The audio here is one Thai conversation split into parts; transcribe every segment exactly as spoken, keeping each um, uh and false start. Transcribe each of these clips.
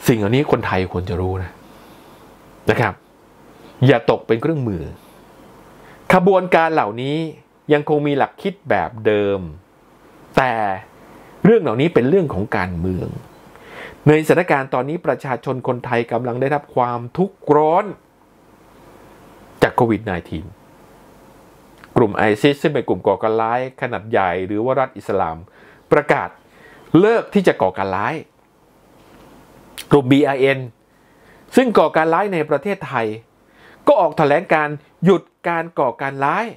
สิ่งเหล่านี้คนไทยควรจะรู้นะนะครับอย่าตกเป็นเครื่องมือขบวนการเหล่านี้ยังคงมีหลักคิดแบบเดิมแต่เรื่องเหล่านี้เป็นเรื่องของการเมืองในสถานการณ์ตอนนี้ประชาชนคนไทยกำลังได้รับความทุกข์ร้อนจากโควิด สิบเก้า กลุ่มไอซิสซึ่งเป็นกลุ่มก่อการร้ายขนาดใหญ่หรือว่ารัฐอิสลามประกาศเลิกที่จะก่อการร้ายกลุ่ม บี อาร์ เอ็น ซึ่งก่อการร้ายในประเทศไทยก็ออกแถลงการหยุดการก่อการร้าย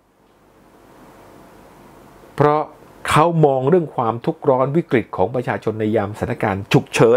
เพราะเขามองเรื่องความทุกข์ร้อนวิกฤตของประชาชนในยามสถานการณ์ฉุกเฉิน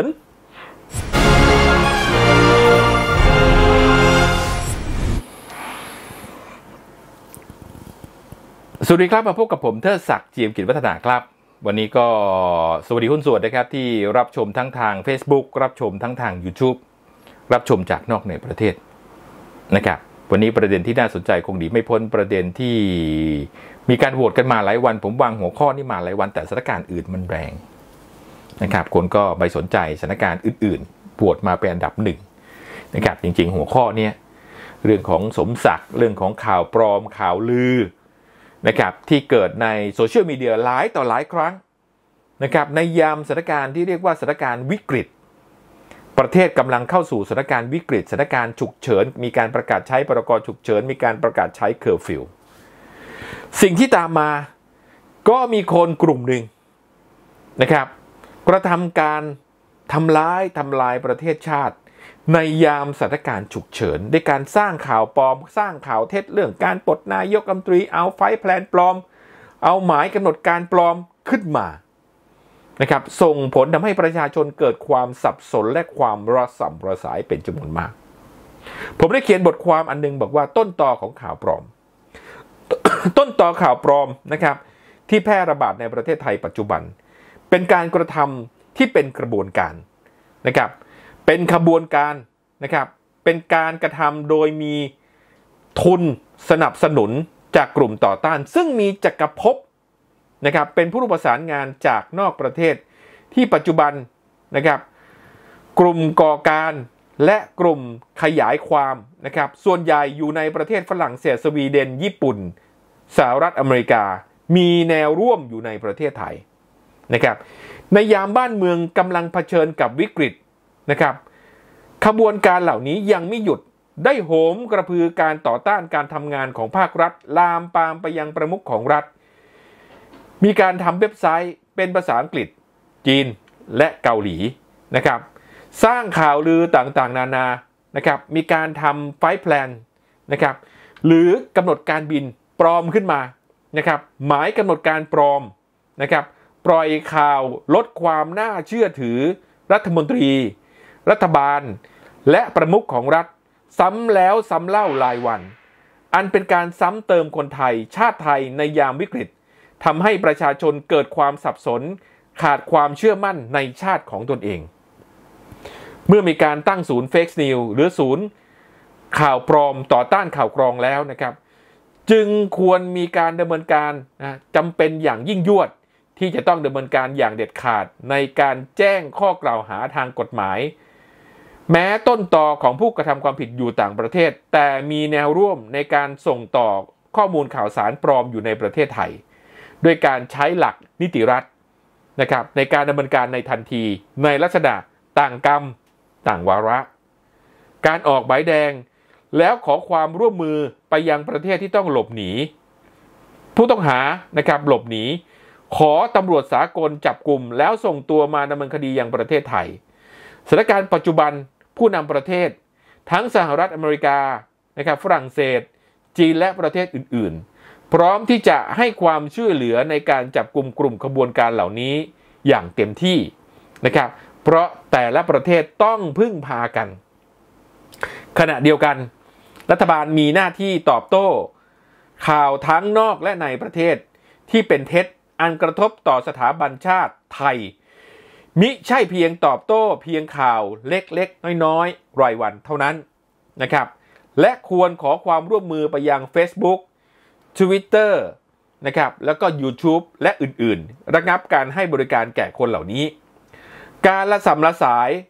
สวัสดีครับมาพบกับผมเทิดศักดิ์ จี เอ็ม กิจวัฒนาครับวันนี้ก็สวัสดีหุ้นส่วนนะครับที่รับชมทั้งทาง Facebook รับชมทั้งทาง YouTube รับชมจากนอกในประเทศนะครับวันนี้ประเด็นที่น่าสนใจคงหนีไม่พ้นประเด็นที่มีการโหวตกันมาหลายวันผมวางหัวข้อนี้มาหลายวันแต่สถานการณ์อื่นมันแรงนะครับคนก็ไปสนใจสถานการณ์อื่นๆโหวตมาเป็นอันดับหนึ่งนะครับจริงๆหัวข้อนี้เรื่องของสมศักดิ์เรื่องของข่าวปลอมข่าวลือนะครับที่เกิดในโซเชียลมีเดียหลายต่อหลายครั้งนะครับในยามสถานการณ์ที่เรียกว่าสถานการณ์วิกฤตประเทศกำลังเข้าสู่สถานการณ์วิกฤตสถานการณ์ฉุกเฉินมีการประกาศใช้พรกฉุกเฉินมีการประกาศใช้เคอร์ฟิวสิ่งที่ตามมาก็มีคนกลุ่มหนึ่งนะครับกระทำการทำร้ายทำลายประเทศชาติในยามสถานการณ์ฉุกเฉินด้วยการสร้างข่าวปลอมสร้างข่าวเท็จเรื่องการปลดนายกรัฐมนตรีเอาไฟท์แพลนปลอมเอาหมายกำหนดการปลอมขึ้นมานะครับส่งผลทำให้ประชาชนเกิดความสับสนและความระส่ำระสายเป็นจำนวนมากผมได้เขียนบทความอันนึงบอกว่าต้นตอของข่าวปลอม ต้นตอข่าวปลอมนะครับที่แพร่ระบาดในประเทศไทยปัจจุบันเป็นการกระทำที่เป็นกระบวนการนะครับเป็นขบวนการนะครับเป็นการกระทำโดยมีทุนสนับสนุนจากกลุ่มต่อต้านซึ่งมีจักรภพนะครับเป็นผู้ประสานงานจากนอกประเทศที่ปัจจุบันนะครับกลุ่มก่อการและกลุ่มขยายความนะครับส่วนใหญ่อยู่ในประเทศฝรั่งเศสสวีเดนญี่ปุ่นสหรัฐอเมริกามีแนวร่วมอยู่ในประเทศไทยนะครับในยามบ้านเมืองกำลังเผชิญกับวิกฤตนะครับขบวนการเหล่านี้ยังไม่หยุดได้โหมกระพือการต่อต้านการทำงานของภาครัฐลามปามไปยังประมุขของรัฐมีการทำเว็บไซต์เป็นภาษาอังกฤษจีนและเกาหลีนะครับสร้างข่าวลือต่างๆนานานะครับมีการทำไฟท์แพลนนะครับหรือกำหนดการบินปลอมขึ้นมานะครับหมายกำหนดการปลอมนะครับปล่อยข่าวลดความน่าเชื่อถือรัฐมนตรีรัฐบาลและประมุขของรัฐซ้ำแล้วซ้ำเล่ารายวันอันเป็นการซ้ำเติมคนไทยชาติไทยในยามวิกฤตทำให้ประชาชนเกิดความสับสนขาดความเชื่อมั่นในชาติของตนเองเมื่อมีการตั้งศูนย์เฟกนิวหรือศูนย์ข่าวปลอมต่อต้านข่าวกรองแล้วนะครับจึงควรมีการดำเนินการนะจำเป็นอย่างยิ่งยวดที่จะต้องดำเนินการอย่างเด็ดขาดในการแจ้งข้อกล่าวหาทางกฎหมายแม้ต้นตอของผู้กระทำความผิดอยู่ต่างประเทศแต่มีแนวร่วมในการส่งต่อข้อมูลข่าวสารปลอมอยู่ในประเทศไทยด้วยการใช้หลักนิติรัฐนะครับในการดำเนินการในทันทีในลักษณะต่างกรรมต่างวาระการออกหมายแดงแล้วขอความร่วมมือไปยังประเทศที่ต้องหลบหนีผู้ต้องหานะครับหลบหนีขอตำรวจสากลจับกลุ่มแล้วส่งตัวมาดำเนินคดียังประเทศไทยสถานการณ์ปัจจุบันผู้นำประเทศทั้งสหรัฐอเมริกานะครับฝรั่งเศสจีนและประเทศอื่นๆพร้อมที่จะให้ความช่วยเหลือในการจับกลุ่มกลุ่มขบวนการเหล่านี้อย่างเต็มที่นะครับเพราะแต่ละประเทศต้องพึ่งพากันขณะเดียวกันรัฐบาลมีหน้าที่ตอบโต้ข่าวทั้งนอกและในประเทศที่เป็นเท็จอันกระทบต่อสถาบันชาติไทยมิใช่เพียงตอบโต้เพียงข่าวเล็กๆน้อยๆรายวันเท่านั้นนะครับและควรขอความร่วมมือไปยัง Facebook Twitter นะครับแล้วก็ YouTube และอื่นๆระงับการให้บริการแก่คนเหล่านี้การละสำละสาย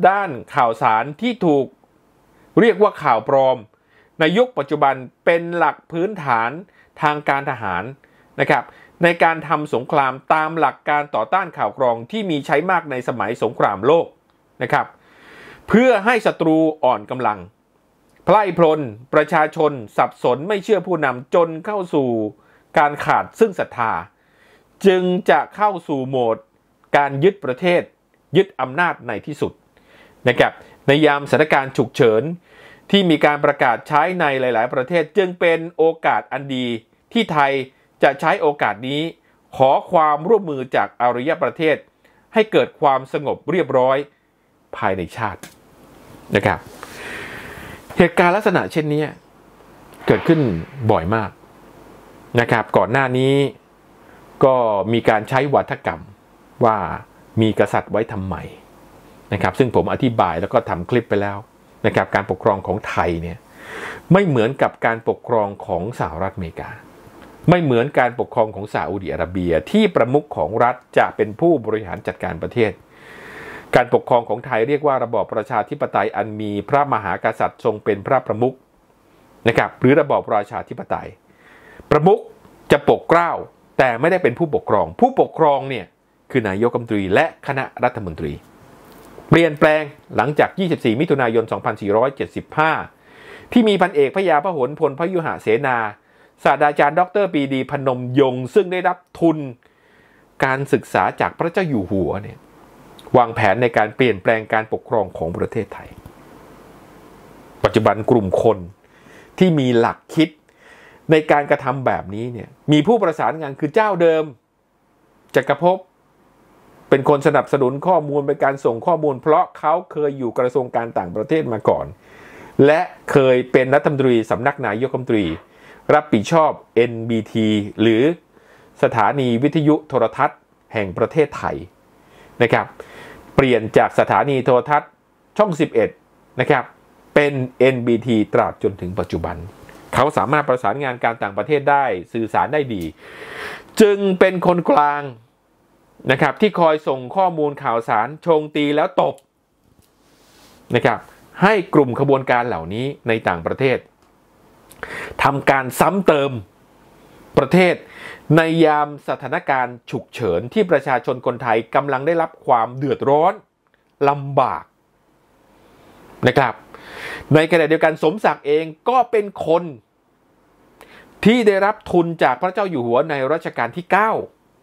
ด้านข่าวสารที่ถูกเรียกว่าข่าวปลอมในยุคปัจจุบันเป็นหลักพื้นฐานทางการทหารนะครับในการทำสงครามตามหลักการต่อต้านข่าวกรองที่มีใช้มากในสมัยสงครามโลกนะครับเพื่อให้ศัตรูอ่อนกำลังไพร่พลประชาชนสับสนไม่เชื่อผู้นำจนเข้าสู่การขาดซึ่งศรัทธาจึงจะเข้าสู่โหมดการยึดประเทศยึดอำนาจในที่สุดนะครับในยามสถานการณ์ฉุกเฉินที่มีการประกาศใช้ในหลายๆประเทศจึงเป็นโอกาสอันดีที่ไทยจะใช้โอกาสนี้ขอความร่วมมือจากอารยประเทศให้เกิดความสงบเรียบร้อยภายในชาตินะครับเหตุการณ์ลักษณะเช่นนี้เกิดขึ้นบ่อยมากนะครับก่อนหน้านี้ก็มีการใช้วาทกรรมว่ามีกษัตริย์ไว้ทำไมนะครับซึ่งผมอธิบายแล้วก็ทำคลิปไปแล้วนะครับการปกครองของไทยเนี่ยไม่เหมือนกับการปกครองของสหรัฐอเมริกาไม่เหมือนการปกครองของซาอุดิอาระเบียที่ประมุขของรัฐจะเป็นผู้บริหารจัดการประเทศการปกครองของไทยเรียกว่าระบอบประชาธิปไตยอันมีพระมหากษัตริย์ทรงเป็นพระประมุขนะครับหรือระบอบประชาธิปไตยประมุขจะปกเกล้าแต่ไม่ได้เป็นผู้ปกครองผู้ปกครองเนี่ยคือนายกรัฐมนตรีและคณะรัฐมนตรีเปลี่ยนแปลงหลังจากยี่สิบสี่มิถุนายนสองพันสี่ร้อยเจ็ดสิบห้าที่มีพันเอกพระยาพหลพลพยุหเสนาศาสตราจารย์ดรปรีดีพนมยงค์ซึ่งได้รับทุนการศึกษาจากพระเจ้าอยู่หัวเนี่ยวางแผนในการเปลี่ยนแปลงการปกครองของประเทศไทยปัจจุบันกลุ่มคนที่มีหลักคิดในการกระทำแบบนี้เนี่ยมีผู้ประสานงานคือเจ้าเดิมจักรภพเป็นคนสนับสนุนข้อมูลเป็นการส่งข้อมูลเพราะเขาเคยอยู่กระทรวงการต่างประเทศมาก่อนและเคยเป็นรัฐมนตรีสำนักนายกรัฐมนตรีรับผิดชอบ เอ็น บี ที หรือสถานีวิทยุโทรทัศน์แห่งประเทศไทยนะครับเปลี่ยนจากสถานีโทรทัศน์ช่องสิบเอ็ดนะครับเป็น เอ็น บี ที ตราบจนถึงปัจจุบันเขาสามารถประสานงานการต่างประเทศได้สื่อสารได้ดีจึงเป็นคนกลางนะครับที่คอยส่งข้อมูลข่าวสารโจมตีแล้วตบนะครับให้กลุ่มขบวนการเหล่านี้ในต่างประเทศทำการซ้ำเติมประเทศในยามสถานการณ์ฉุกเฉินที่ประชาชนคนไทยกำลังได้รับความเดือดร้อนลำบากนะครับในขณะเดียวกันสมศักดิ์เองก็เป็นคนที่ได้รับทุนจากพระเจ้าอยู่หัวในรัชกาลที่เก้า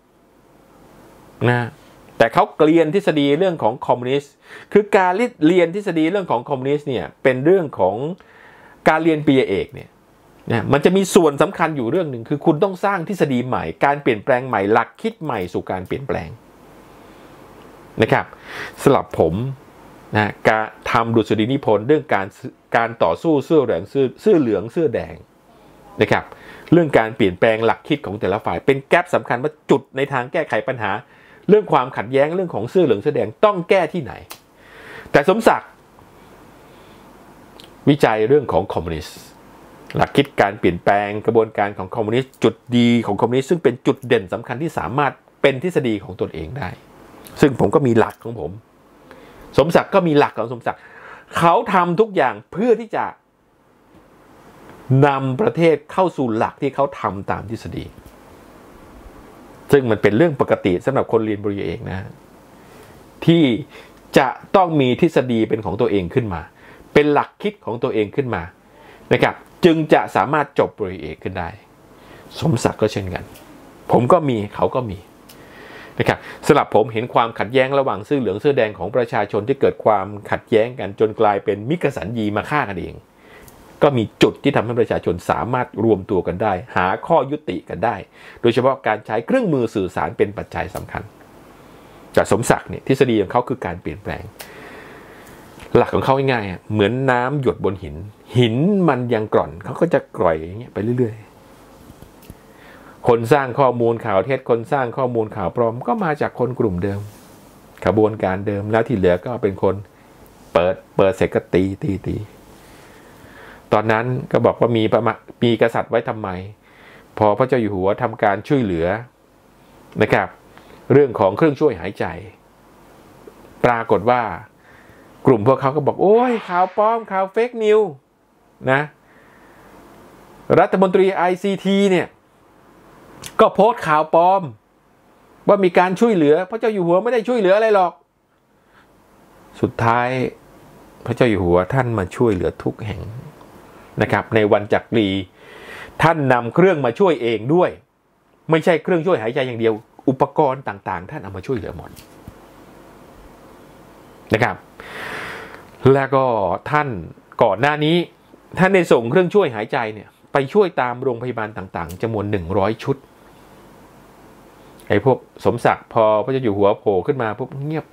นะแต่เขาเรียนทฤษฎีเรื่องของคอมมิวนิสต์คือการเรียนทฤษฎีเรื่องของคอมมิวนิสต์เนี่ยเป็นเรื่องของการเรียนปริญญาเอกเนี่ยนะมันจะมีส่วนสำคัญอยู่เรื่องหนึ่งคือคุณต้องสร้างทฤษฎีใหม่การเปลี่ยนแปลงใหม่หลักคิดใหม่สู่การเปลี่ยนแปลงนะครับสำหรับผมนะการทำดุษฎีนิพนธ์เรื่องการการต่อสู้เสื้อเหลืองเสื้อเสื้อเหลืองเสื้อแดงนะครับเรื่องการเปลี่ยนแปลงหลักคิดของแต่ละฝ่ายเป็นแกปสำคัญว่าจุดในทางแก้ไขปัญหาเรื่องความขัดแย้งเรื่องของเสื้อเหลืองเสื้อแดงต้องแก้ที่ไหนแต่สมศักดิ์วิจัยเรื่องของคอมมิวนิสต์หลักคิดการเปลี่ยนแปลงกระบวนการของคอมมิวนิสต์จุดดีของคอมมิวนิสต์ซึ่งเป็นจุดเด่นสำคัญที่สามารถเป็นทฤษฎีของตนเองได้ซึ่งผมก็มีหลักของผมสมศักดิ์ก็มีหลักของสมศักดิ์เขาทำทุกอย่างเพื่อที่จะนำประเทศเข้าสู่หลักที่เขาทำตามทฤษฎีซึ่งมันเป็นเรื่องปกติสำหรับคนเรียนปริญญาเอกนะที่จะต้องมีทฤษฎีเป็นของตัวเองขึ้นมาเป็นหลักคิดของตัวเองขึ้นมานะครับจึงจะสามารถจบปริญญาเอกขึ้นได้สมศักดิ์ก็เช่นกันผมก็มีเขาก็มีนะครับสำหรับผมเห็นความขัดแย้งระหว่างเสื้อเหลืองเสื้อแดงของประชาชนที่เกิดความขัดแย้งกันจนกลายเป็นมิกสัญญีมาฆ่ากันเองก็มีจุดที่ทำให้ประชาชนสามารถรวมตัวกันได้หาข้อยุติกันได้โดยเฉพาะการใช้เครื่องมือสื่อสารเป็นปัจจัยสำคัญแต่สมศักดิ์เนี่ยทฤษฎีของเขาคือการเปลี่ยนแปลงหลักของเขาง่ายๆเหมือนน้ำหยดบนหินหินมันยังกร่อนเขาก็จะกร่อยอย่างเงี้ยไปเรื่อยๆคนสร้างข้อมูลข่าวเท็จคนสร้างข้อมูลข่าวปลอมก็มาจากคนกลุ่มเดิมขบวนการเดิมแล้วที่เหลือก็เป็นคนเปิดเปิดเสร็จก็ตีตีตีตอนนั้นก็บอกว่ามีประมามีกษัตริย์ไว้ทำไมพอพระเจ้าอยู่หัวทำการช่วยเหลือนะครับเรื่องของเครื่องช่วยหายใจปรากฏว่ากกลุ่มพวกเขาก็บอกโอ้ยข่าวปลอมข่าวเฟกนิวนะรัฐมนตรี ไอ ซี ที เนี่ยก็โพสต์ข่าวปลอมว่ามีการช่วยเหลือพระเจ้าอยู่หัวไม่ได้ช่วยเหลืออะไรหรอกสุดท้ายพระเจ้าอยู่หัวท่านมาช่วยเหลือทุกแห่งนะครับในวันจักรีท่านนำเครื่องมาช่วยเองด้วยไม่ใช่เครื่องช่วยหายใจอย่างเดียวอุปกรณ์ต่างๆท่านเอามาช่วยเหลือหมดนะครับแล้วก็ท่านก่อนหน้านี้ท่านได้ส่งเครื่องช่วยหายใจเนี่ยไปช่วยตามโรงพยาบาลต่างๆจำนวนหนึ่งร้อยชุดไอ้พวกสมศักดิ์พอพระเจ้าอยู่หัวโผล่ขึ้นมาปุ๊บเงียบ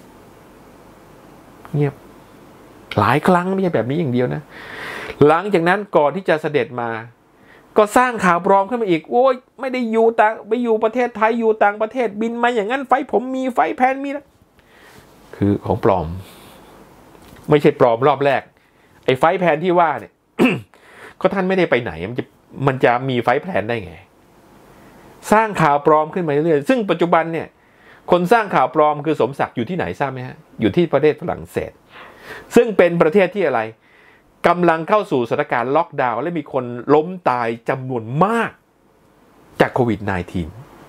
เงียบหลายครั้งไม่ใช่แบบนี้อย่างเดียวนะหลังจากนั้นก่อนที่จะเสด็จมาก็สร้างข่าวปลอมขึ้นมาอีกโอ้ยไม่ได้อยู่ต่างไปอยู่ประเทศไทยอยู่ต่างประเทศบินมาอย่างนั้นไฟผมมีไฟแพนมีนะคือของปลอมไม่ใช่ปลอมรอบแรกไอ้ไฟแพนที่ว่าเนี่ย ก็ท่านไม่ได้ไปไหนมันจะมันจะมีไฟแพนได้ไงสร้างข่าวปลอมขึ้นมาเรื่อยๆซึ่งปัจจุบันเนี่ยคนสร้างข่าวปลอมคือสมศักดิ์อยู่ที่ไหนทราบไหมฮะอยู่ที่ประเทศฝรั่งเศสซึ่งเป็นประเทศที่อะไรกำลังเข้าสู่สถานการณ์ล็อกดาวน์และมีคนล้มตายจำนวนมากจากโควิด สิบเก้า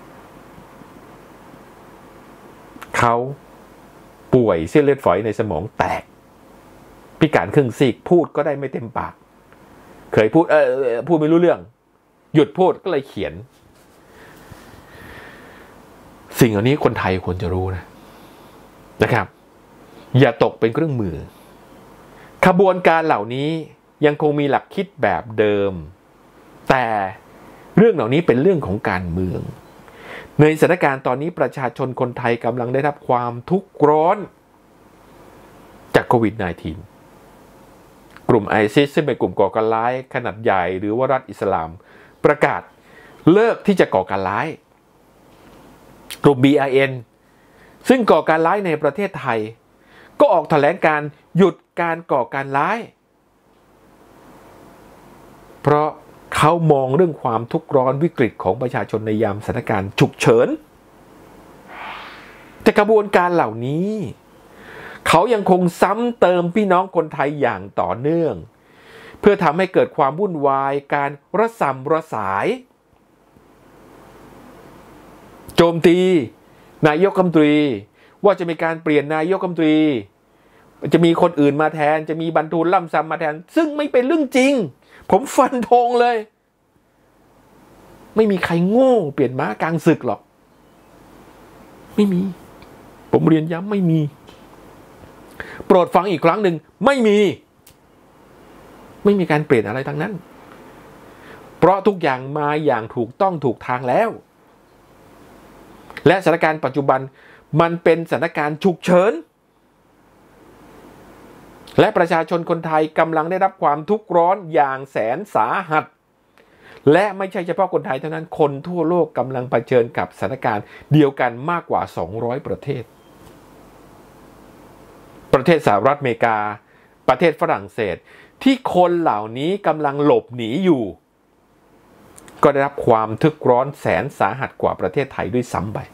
เขาป่วยเส้นเลือดฝอยในสมองแตกพิการครึ่งซีกพูดก็ได้ไม่เต็มปากเคยพูดเออพูดไม่รู้เรื่องหยุดพูดก็เลยเขียนสิ่งเหล่านี้คนไทยควรจะรู้นะนะครับอย่าตกเป็นเครื่องมือขบวนการเหล่านี้ยังคงมีหลักคิดแบบเดิมแต่เรื่องเหล่านี้เป็นเรื่องของการเมืองในสถานการณ์ตอนนี้ประชาชนคนไทยกำลังได้รับความทุกข์ร้อนจากโควิด สิบเก้า กลุ่มไอซิสซึ่งเป็นกลุ่มก่อการร้ายขนาดใหญ่หรือว่ารัฐอิสลามประกาศเลิกที่จะก่อการร้ายกลุ่ม บี อาร์ เอ็น ซึ่งก่อการร้ายในประเทศไทยก็ออกแถลงการหยุดการก่อการร้ายเพราะเขามองเรื่องความทุกข์ร้อนวิกฤตของประชาชนในยามสถานการณ์ฉุกเฉินแต่กระบวนการเหล่านี้เขายังคงซ้ำเติมพี่น้องคนไทยอย่างต่อเนื่องเพื่อทำให้เกิดความวุ่นวายการระส่ำระสายโจมตีนายกรัฐมนตรีว่าจะมีการเปลี่ยนนายกรัฐมนตรีจะมีคนอื่นมาแทนจะมีบรรทูลล่ำซ้ำมาแทนซึ่งไม่เป็นเรื่องจริงผมฟันธงเลยไม่มีใครโง่เปลี่ยนม้ากลางศึกหรอกไม่มีผมเรียนย้ำไม่มีโปรดฟังอีกครั้งหนึ่งไม่มีไม่มีการเปลี่ยนอะไรทั้งนั้นเพราะทุกอย่างมาอย่างถูกต้องถูกทางแล้วและสถานการณ์ปัจจุบันมันเป็นสถานการณ์ฉุกเฉินและประชาชนคนไทยกำลังได้รับความทุกข์ร้อนอย่างแสนสาหัสและไม่ใช่เฉพาะคนไทยเท่านั้นคนทั่วโลกกำลังเผชิญกับสถานการณ์เดียวกันมากกว่าสองร้อยประเทศประเทศสหรัฐอเมริกาประเทศฝรั่งเศสที่คนเหล่านี้กำลังหลบหนีอยู่ก็ได้รับความทุกข์ร้อนแสนสาหัสกว่าประเทศไทยด้วยซ้ำไป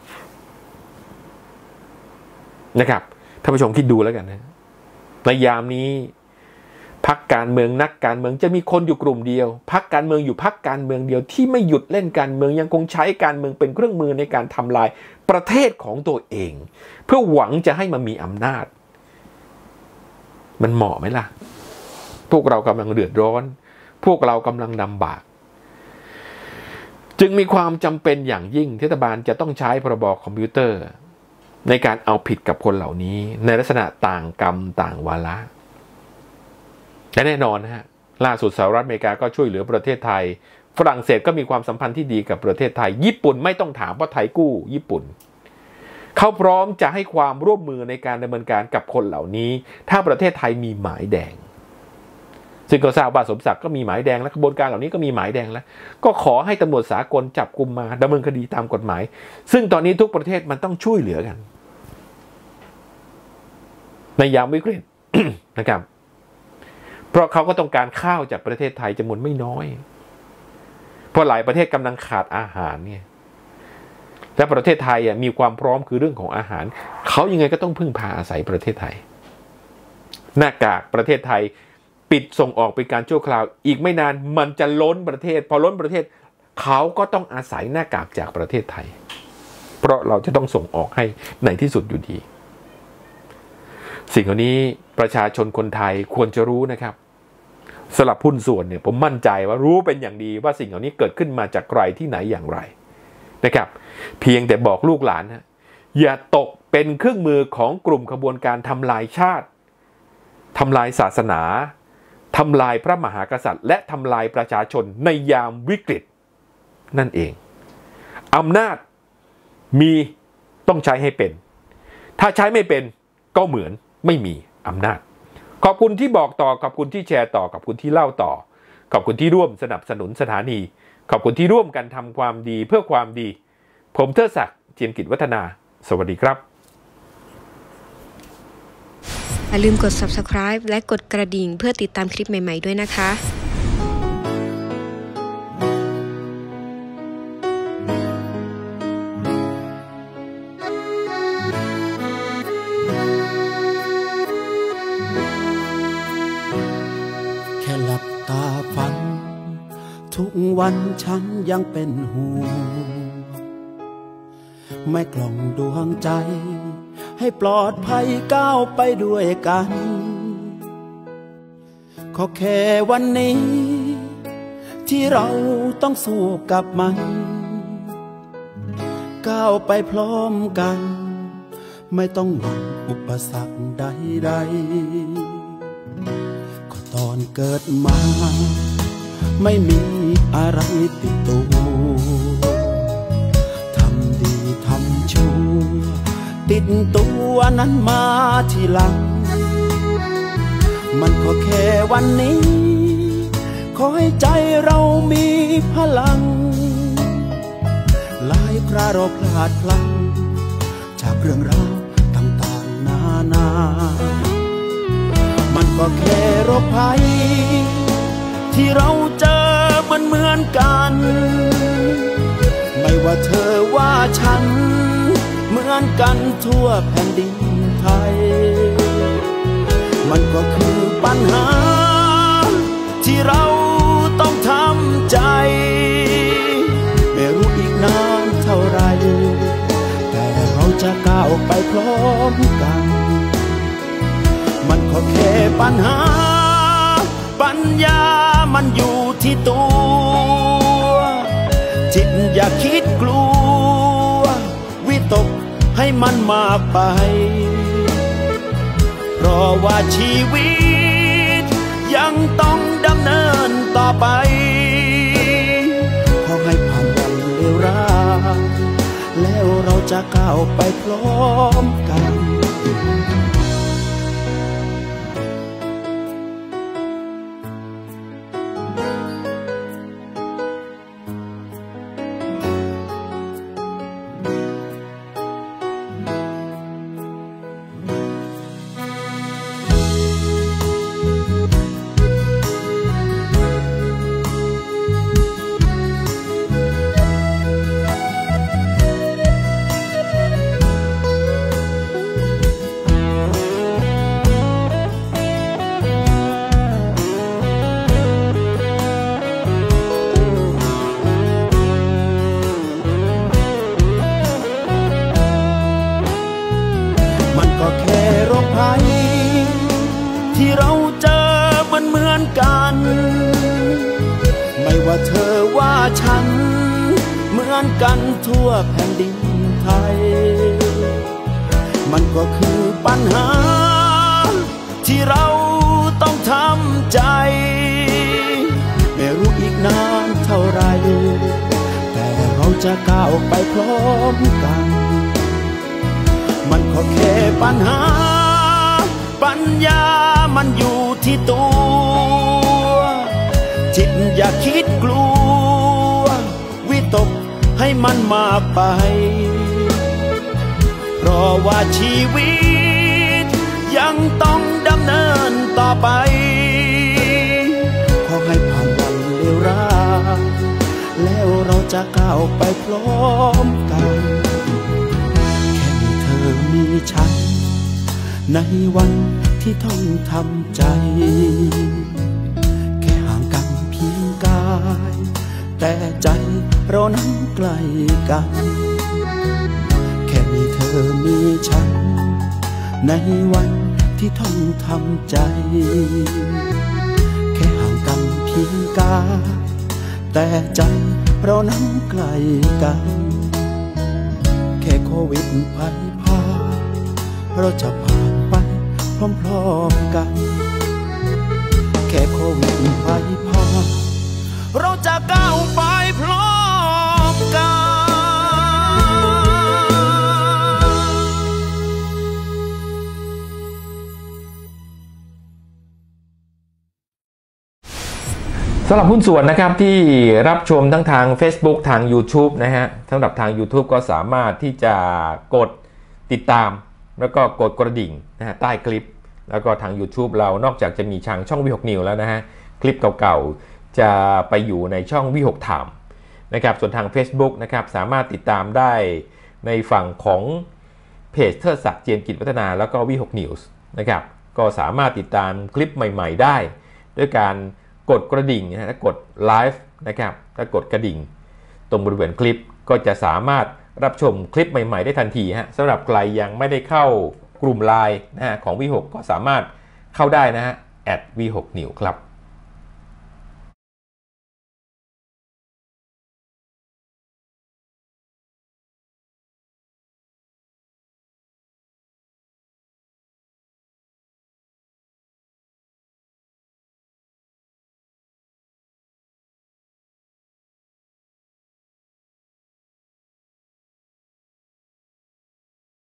นะครับท่านผู้ชมคิดดูแล้วกันนะในยามนี้พรรคการเมืองนักการเมืองจะมีคนอยู่กลุ่มเดียวพรรคการเมืองอยู่พรรคการเมืองเดียวที่ไม่หยุดเล่นการเมืองยังคงใช้การเมืองเป็นเครื่องมือในการทำลายประเทศของตัวเองเพื่อหวังจะให้มันมีอำนาจมันเหมาะไหมล่ะพวกเรากำลังเดือดร้อนพวกเรากำลังลำบากจึงมีความจำเป็นอย่างยิ่งที่รัฐบาลจะต้องใช้พรบคอมพิวเตอร์ในการเอาผิดกับคนเหล่านี้ในลักษณะต่างกรรมต่างวาระและแน่นอนนะฮะล่าสุดสหรัฐอเมริกาก็ช่วยเหลือประเทศไทยฝรั่งเศสก็มีความสัมพันธ์ที่ดีกับประเทศไทยญี่ปุ่นไม่ต้องถามเพราะไทยกู้ญี่ปุ่นเขาพร้อมจะให้ความร่วมมือในการดำเนินการกับคนเหล่านี้ถ้าประเทศไทยมีหมายแดงซึ่งก็ทราบว่าสมศักดิ์ก็มีหมายแดงและกระบวนการเหล่านี้ก็มีหมายแดงแล้วก็ขอให้ตำรวจสากลจับกุมมาดำเนินคดีตามกฎหมายซึ่งตอนนี้ทุกประเทศมันต้องช่วยเหลือกันในยามวิกฤต นะครับเพราะเขาก็ต้องการข้าวจากประเทศไทยจำนวนไม่น้อยเพราะหลายประเทศกำลังขาดอาหารเนี่ยและประเทศไทยมีความพร้อมคือเรื่องของอาหารเขายังไงก็ต้องพึ่งพาอาศัยประเทศไทยหน้ากากประเทศไทยปิดส่งออกเป็นการชั่วคราวอีกไม่นานมันจะล้นประเทศพอล้นประเทศเขาก็ต้องอาศัยหน้ากากจากประเทศไทยเพราะเราจะต้องส่งออกให้ในที่สุดอยู่ดีสิ่งเหล่านี้ประชาชนคนไทยควรจะรู้นะครับสำหรับหุ้นส่วนเนี่ยผมมั่นใจว่ารู้เป็นอย่างดีว่าสิ่งเหล่านี้เกิดขึ้นมาจากใครที่ไหนอย่างไรนะครับเพียงแต่บอกลูกหลานนะอย่าตกเป็นเครื่องมือของกลุ่มขบวนการทำลายชาติทำลายศาสนาทำลายพระมหากษัตริย์และทำลายประชาชนในยามวิกฤตนั่นเองอำนาจมีต้องใช้ให้เป็นถ้าใช้ไม่เป็นก็เหมือนไม่มีอำนาจขอบคุณที่บอกต่อขอบคุณที่แชร์ต่อขอบคุณที่เล่าต่อขอบคุณที่ร่วมสนับสนุนสถานีขอบคุณที่ร่วมกันทำความดีเพื่อความดีผมเทิดศักดิ์เจียมกิจวัฒนาสวัสดีครับอย่าลืมกด ซับสไครบ์ และกดกระดิ่งเพื่อติดตามคลิปใหม่ๆด้วยนะคะแค่หลับตาฝันทุกวันฉันยังเป็นห่วงไม่กล่อมดวงใจให้ปลอดภัยก้าวไปด้วยกันขอแค่วันนี้ที่เราต้องสู้กับมันก้าวไปพร้อมกันไม่ต้องหวั่นอุปสรรคใดๆก็ตอนเกิดมาไม่มีอะไรติดตัวทำดีทำชั่วติดตัวนั้นมาทีหลังมันก็แค่วันนี้ขอให้ใจเรามีพลังหลายคราเราพลาดพลั้งจากเรื่องราวต่างๆนานามันก็แค่โรคภัยที่เราเจอมันเหมือนกันไม่ว่าเธอว่าฉันเหมือนกันทั่วแผ่นดินไทยมันก็คือปัญหาที่เราต้องทำใจไม่รู้อีกนานเท่าไรแต่เราจะก้าวไปพร้อมกันมันก็แค่ปัญหาปัญญามันอยู่ที่ตัวจิตอย่าคิดกลัววิตกให้มันมากไปเพราะว่าชีวิตยังต้องดำเนินต่อไปขอให้ผ่านวันเลวร้ายแล้วเราจะก้าวไปพร้อมกันที่เราเจอมันเหมือนกันไม่ว่าเธอว่าฉันเหมือนกันทั่วแผ่นดินไทยมันก็คือปัญหาที่เราต้องทำใจไม่รู้อีกนานเท่าไรแต่เราจะก้าวไปพร้อมกันมันก็แค่ปัญหาปัญญามันอยู่ที่ตัวจิตอย่าคิดกลัววิตกให้มันมากไปเพราะว่าชีวิตยังต้องดำเนินต่อไปขอให้ผ่านวันเลวร้ายแล้วเราจะก้าวไปพร้อมกันแค่มีเธอมีฉันในวันที่ต้องทำใจแค่ห่างกันเพียงกายแต่ใจเรานั้นใกล้กันแค่มีเธอมีฉันในวันที่ต้องทำใจแค่ห่างกันเพียงกายแต่ใจเรานั้นใกล้กันแค่โควิดภัยพาเราจะผ่านไปพร้อมๆกันแค่โควิดภัยพาเราจะก้าวไปพร้อมกันสำหรับหุ้นส่วนนะครับที่รับชมทั้งทาง Facebook ทาง YouTube นะฮะสำหรับทาง YouTube ก็สามารถที่จะกดติดตามแล้วก็กดกระดิ่งนะฮะใต้คลิปแล้วก็ทาง YouTube เรานอกจากจะมีทางช่อง วี หก News แล้วนะฮะคลิปเก่าๆจะไปอยู่ในช่อง วี หก Time นะครับส่วนทาง Facebook นะครับสามารถติดตามได้ในฝั่งของเพจเทิดศักดิ์เจียมกิจวัฒนาแล้วก็ วี หก News นะครับก็สามารถติดตามคลิปใหม่ๆได้ด้วยการกดกระดิ่งนะฮะกดไลฟ์นะครับถ้ากดกระดิ่งตรงบริเวณคลิปก็จะสามารถรับชมคลิปใหม่ๆได้ทันทีฮะสำหรับใครยังไม่ได้เข้ากลุ่มไลน์นะฮะของ วี หก ก็สามารถเข้าได้นะฮะ แอท วี หก News ครับ